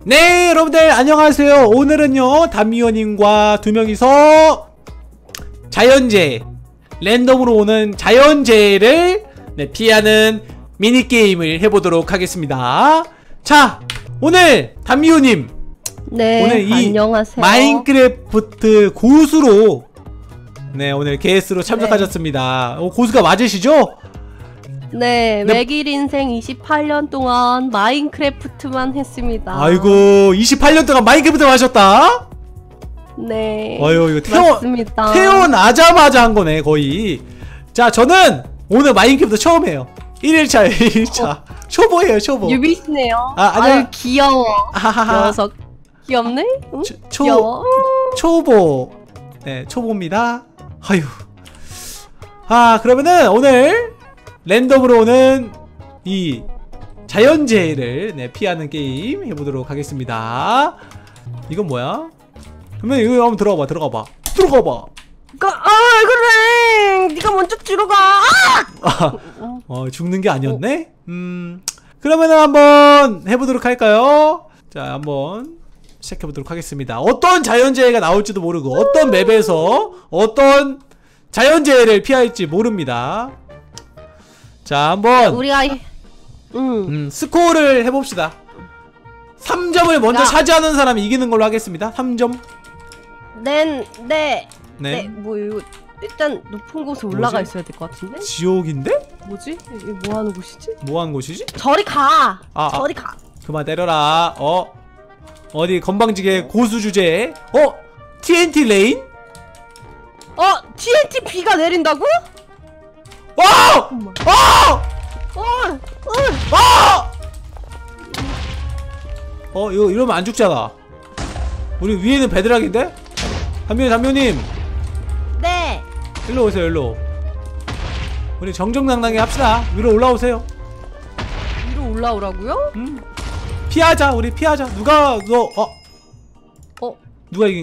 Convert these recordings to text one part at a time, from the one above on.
네, 여러분들 안녕하세요. 오늘은요 담미호님과 두 명이서 자연재해, 랜덤으로 오는 자연재해를 피하는 미니게임을 해보도록 하겠습니다. 자, 오늘 담미호님, 네, 오늘 이 안녕하세요. 마인크래프트 고수로 오늘 게스트로 참석하셨습니다. 고수가 맞으시죠? 네, 외길 인생 28년 동안 마인크래프트만 했습니다. 아이고, 28년 동안 마인크래프트만 하셨다? 네. 아유, 이거 맞습니다. 태어나자마자 한 거네, 거의. 자, 저는 오늘 마인크래프트 처음 해요. 1일차예요, 1일차. 초보예요, 초보. 유비시네요. 안녕. 아유, 귀여워. 하하하. 녀석. 귀엽네? 응? 귀여워. 초보. 네, 초보입니다. 아유. 그러면은 오늘 랜덤으로 오는 이 자연재해를 피하는 게임 해보도록 하겠습니다. 이건 뭐야? 그러면 이거 한번 들어가봐. 그래! 네가 먼저 들어가! 죽는 게 아니었네? 그러면은 한번 해보도록 할까요? 자, 한번 시작해보도록 하겠습니다. 어떤 자연재해가 나올지도 모르고 어떤 맵에서 어떤 자연재해를 피할지 모릅니다. 자, 한번 우리가 스코어를 해봅시다. 3점을 먼저 차지하는 사람이 이기는 걸로 하겠습니다. 3점. 네. 네. 이거 일단 높은 곳에 올라가 있어야 될 것 같은데? 지옥인데? 뭐지? 이게 뭐 하는 곳이지? 뭐 하는 곳이지? 저리 가! 저리 가! 그만 때려라. 어디 건방지게 고수 주제에 TNT 레인? TNT 비가 내린다고? 이거 이러면 안 죽잖아. 우리 위에는 베드락인데? 담요님. 네. 일로 오세요, 일로. 우리 정정당당히 합시다. 위로 올라오세요. 위로 올라오라고요? 피하자, 우리 피하자. 누가 이긴?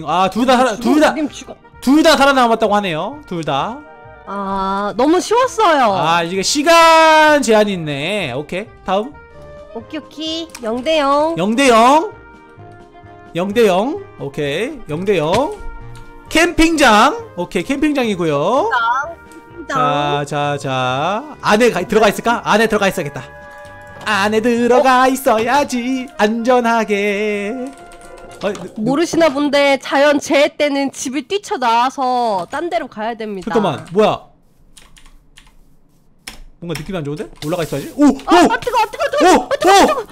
둘 다 살아남았다고 하네요. 둘 다. 너무 쉬웠어요. 이게 시간 제한이 있네. 오케이, 다음. 오케이. 0대0. 0대0. 오케이, 0대0. 캠핑장. 오케이, 캠핑장이고요. 자. 안에 들어가 있을까? 안에 들어가 있어야겠다. 안에 들어가 있어야지. 안전하게. 모르시나 본데 자연재해 때는 집을 뛰쳐나와서 딴 데로 가야 됩니다. 잠깐만, 뭐야? 뭔가 느낌이 안 좋은데? 올라가 있어야지. 뜨거워.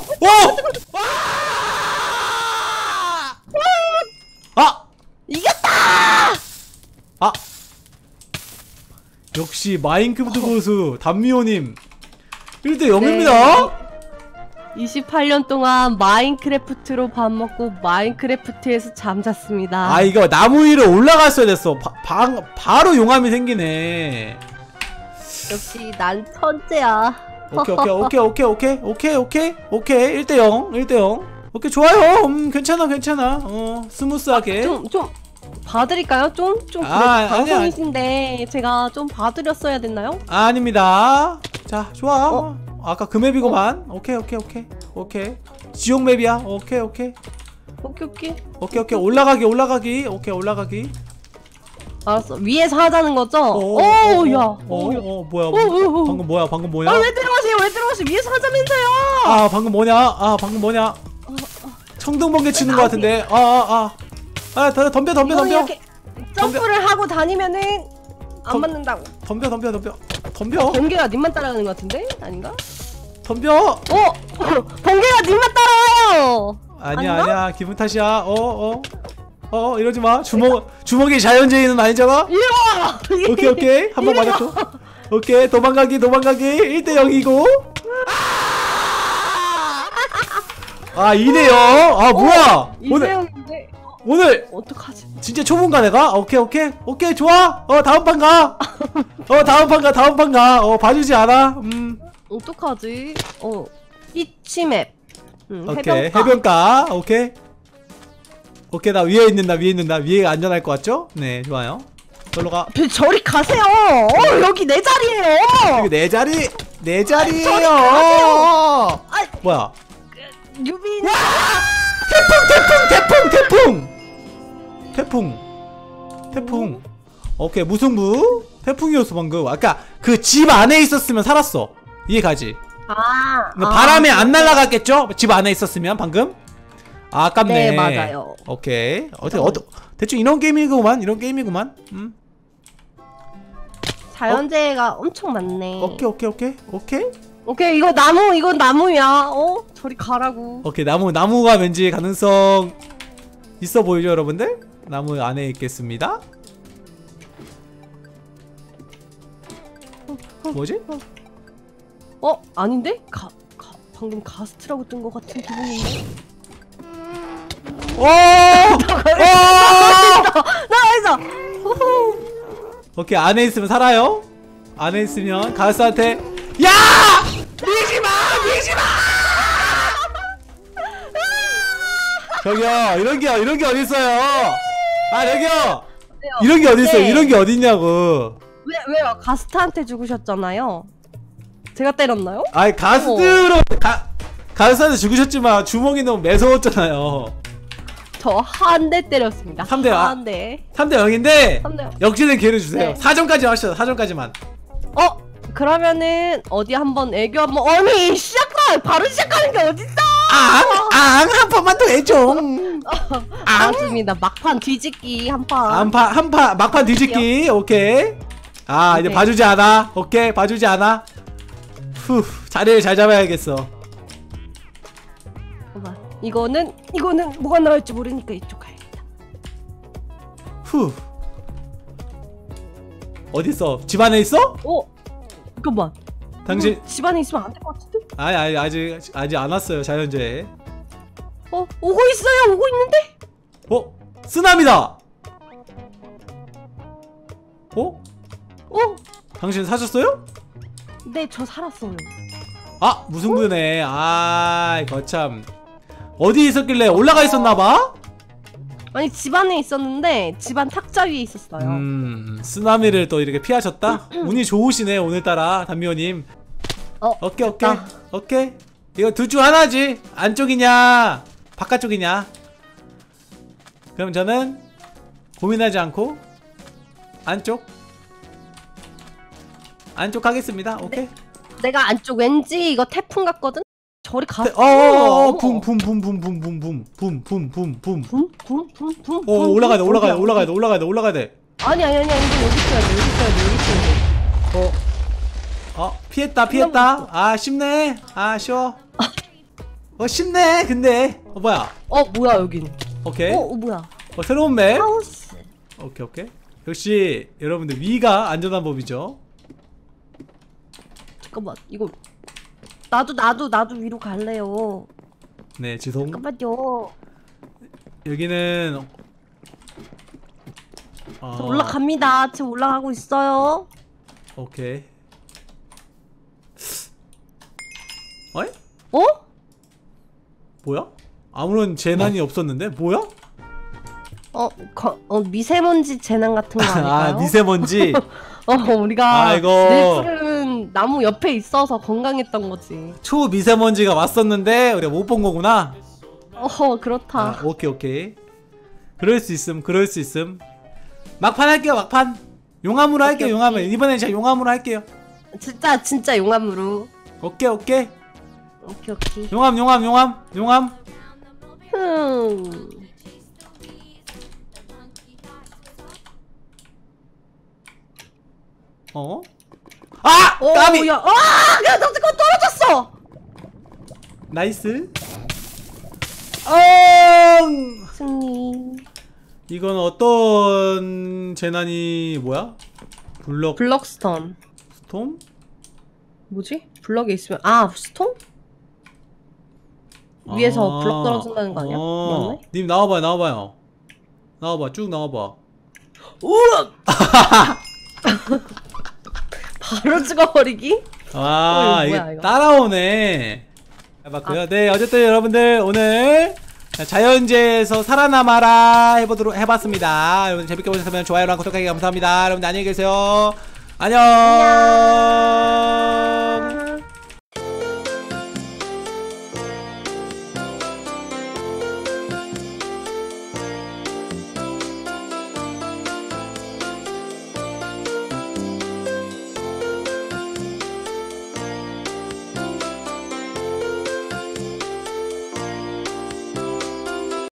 이겼다! 역시 마인크래프트 고수 담미호님 1대 0입니다. 28년 동안 마인크래프트로 밥 먹고 마인크래프트에서 잠잤습니다. 이거 나무 위로 올라갔어야 됐어. 바로 용암이 생기네. 역시 난 천재야. 오케이 1대0. 오케이, 좋아요. 괜찮아. 스무스하게. 좀 봐드릴까요? 좀 방송이신데 제가 좀 봐드렸어야 됐나요? 아닙니다. 자, 좋아. 아까 그 맵이구만. 오케이. 지옥 맵이야. 오케이. 올라가기. 오케이, 올라가기. 알았어. 위에서 하자는 거죠? 뭐야? 방금 뭐야? 왜 들어가세요? 위에서 하자면서요? 방금 뭐냐? 청둥번개 치는 것 같은데. 덤벼. 이렇게 점프를 하고 다니면은 안 맞는다고. 덤벼. 번개가 님만 따라가는 것 같은데? 아닌가? 덤벼. 번개가 님만 따라와요. 아니야. 기분 탓이야. 이러지 마. 주먹이 자연재해는 아니잖아. 오케이. 한 번 맞았고. 오케이, 도망가기. 1대 0이고. 2대 0. 뭐야? 2대 오늘 어떡하지? 진짜 초보인가 내가? 오케이, 좋아. 다음 판 가. 다음 판 가. 봐주지 않아. 어떡하지? 피치맵. 오케이, 해변가. 오케이, 나 위에 있는다. 위에가 안전할 것 같죠? 네, 좋아요. 저로 가. 저리 가세요. 여기 내 자리예요. 여기 내 자리예요. 저리 가세요. 뭐야? 유빈. 태풍. 오케이, 무승부. 태풍이었어 방금. 아까 그 집 안에 있었으면 살았어. 이해가지? 바람에 안 날아갔겠죠? 집 안에 있었으면 방금. 아깝네. 네, 맞아요. 오케이. 대충 이런 게임이구만. 자연재해가 엄청 많네. 오케이. 이건 나무야. 저리 가라고. 오케이, 나무가 왠지 가능성 있어 보이죠, 여러분들? 나무 안에 있겠습니다. 뭐지? 아닌데? 방금 가스트라고 뜬 것 같은 기분인데. 나이스. 오케이, 안에 있으면 살아요. 안에 있으면 가스한테 야! 밀지마! 저기요, 이런 게 어딨어요? 저기요! 이런 게 어딨어요? 네. 이런 게 어딨냐고. 왜요? 가스트한테 죽으셨잖아요. 제가 때렸나요? 아니, 가스한테 죽으셨지만 주먹이 너무 매서웠잖아요. 저 한 대 때렸습니다. 3대 한 대. 3대 0인데 3대 0. 역전의 기회를 주세요. 네. 4점까지 하시죠. 4점까지만. 그러면은 어디 한번 애교 한번. 아니 바로 시작하는 게 어딨어? 한 판만 더 해줘. 알았습니다. 막판 뒤집기 한 판. 막판 뒤집기. 오케이. 이제 오케이. 봐주지 않아. 오케이, 봐주지 않아. 후, 자리를 잘 잡아야겠어. 잠깐만. 이거는 뭐가 나올지 모르니까 이쪽 가야겠다. 후. 어딨어? 집 안에 있어? 잠깐만. 당신 집 안에 있으면 안 될 것 같은데? 아니 아직 안 왔어요, 자연재해. 오고 있는데? 쓰나미다. 당신 사셨어요? 네, 저 살았어요. 무승부네. 거참. 어디 있었길래 올라가 있었나봐? 아니 집 안에 있었는데 집안 탁자 위에 있었어요. 쓰나미를 또 이렇게 피하셨다? 운이 좋으시네 오늘따라 담미호님. 오케이. 이거 둘 중 하나지. 안쪽이냐 바깥쪽이냐. 그럼 저는 고민하지 않고 안쪽 하겠습니다. 오케이. 내가 안쪽 왠지 이거 태풍 같거든? 저리 가. 붐붐붐붐붐붐붐붐붐붐붐. 붐붐붐붐. 올라가야 돼. 아니 이거 여기 있어야 돼. 피했다. 쉽네. 쉬워. 쉽네. 근데 뭐야? 뭐야 여긴? 오케이. 뭐야? 새로운 맵. 하우스. 오케이. 역시 여러분들 위가 안전한 법이죠. 잠깐만 이거 나도 위로 갈래요. 네, 지송. 잠깐만요. 여기는 저 올라갑니다. 지금 올라가고 있어요. 오케이. 뭐야? 아무런 재난이 없었는데? 뭐야? 미세먼지 재난 같은 거 아닐까요? 미세먼지. 우리가 이거 늘 나무 옆에 있어서 건강했던 거지. 초미세먼지가 왔었는데 우리가 못 본 거구나. 그렇다. 오케이. 그럴 수 있음. 막판 할게요, 막판. 용암으로 할게요, 용암을. 이번엔 제가 용암으로 할게요. 진짜 용암으로. 오케이. 오케이. 용암. 까비! 야, 나 그거 떨어졌어! 나이스. 승리. 이건 어떤 재난이 뭐야? 블럭스톤. 스톰? 뭐지? 블럭에 있으면 스톰? 위에서 블럭 떨어진다는 거 아니야? 맞네? 님 나와봐요. 쭉 나와봐. 우와! 바로 죽어버리기? 뭐야, 이거? 따라오네. 해봤고요. 네, 어쨌든 여러분들 오늘 자연재해에서 살아남아라 해봤습니다. 여러분들 재밌게 보셨으면 좋아요랑 구독하기 감사합니다. 여러분들 안녕히 계세요. 안녕.